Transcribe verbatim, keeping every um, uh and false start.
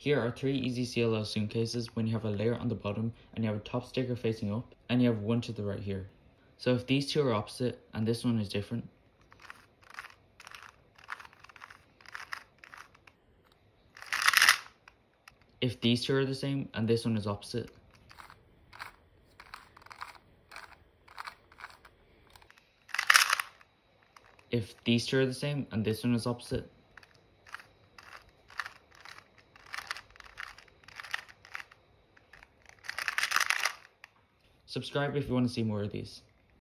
Here are three easy C L L zoom cases when you have a layer on the bottom and you have a top sticker facing up and you have one to the right here. So if these two are opposite and this one is different, if these two are the same and this one is opposite, if these two are the same and this one is opposite, subscribe if you want to see more of these.